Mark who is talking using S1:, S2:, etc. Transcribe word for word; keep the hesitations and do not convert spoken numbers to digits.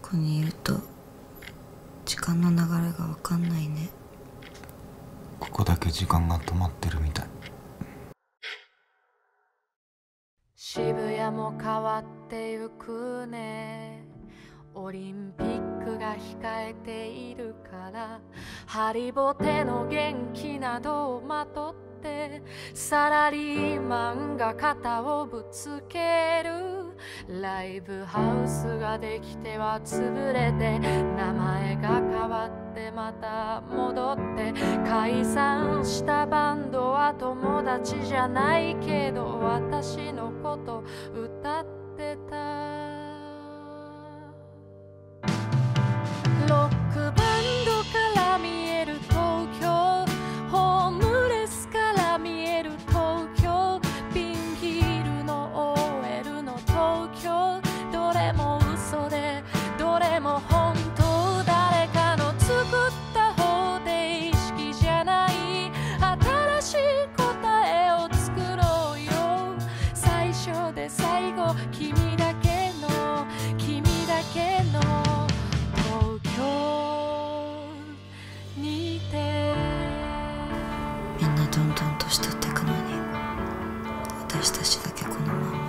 S1: こにいると時間の流れが分かんないね。
S2: ここだけ時間が止まってるみたい。
S3: 渋谷も変わってゆくね。オリンピックが控えているからハリボテの元気などをまとってサラリーマンが肩をぶつける。ライブハウスができては潰れて名前が変わってまた戻って解散したバンドは友達じゃないけど私のこと歌ってた。ロックバンドから見える東京、ホームレスから見える東京、ピンヒールの オーエル の東京、どれも嘘でどれも本当、誰かの作った方程式じゃない新しい答えを作ろうよ。最初で最後君だけの君だけの
S1: みんなどんどん年取ってくのに私たちだけこのまま。